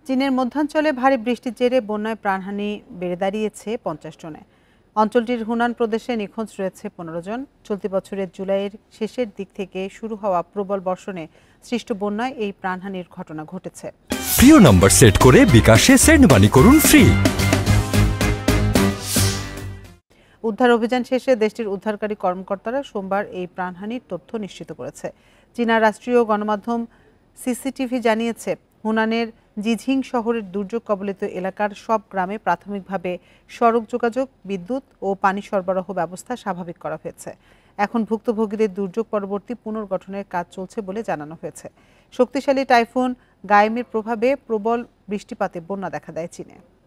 চীনের মধ্যাঞ্চলে ভারী বৃষ্টির জেরে বন্যায় প্রাণহানি বেড়ে দাঁড়িয়েছে 50 জনে। অঞ্চলটির হুনান প্রদেশে নিখোঁজ রয়েছে 15 জন। চলতি বছরের জুলাইয়ের শেষের দিক থেকে শুরু হওয়া প্রবল বর্ষণে সৃষ্ট বন্যায় এই প্রাণহানির ঘটনা ঘটেছে। প্রিয় নম্বর সেট করে বিকাশে সেন্ড মানি করুন ফ্রি। উদ্ধার অভিযান শেষে দেশটির উদ্ধারকারী কর্মকর্তারা সোমবার এই প্রাণহানির তথ্য নিশ্চিত করেছে। চীনা রাষ্ট্রীয় গণমাধ্যম সিসিটিভি জানিয়েছে, হুনানের জিঝিং শহরের দুর্যোগ কবলিত এলাকার সব গ্রামে প্রাথমিকভাবে সড়ক যোগাযোগ, বিদ্যুৎ ও পানি সরবরাহ ব্যবস্থা স্বাভাবিক করা হয়েছে। এখন ভুক্তভোগীদের দুর্যোগ পরবর্তী পুনর্গঠনের কাজ চলছে বলে জানানো হয়েছে। শক্তিশালী টাইফুন গায়েমের প্রভাবে প্রবল বৃষ্টিপাতে বন্যা দেখা দেয় চীনে।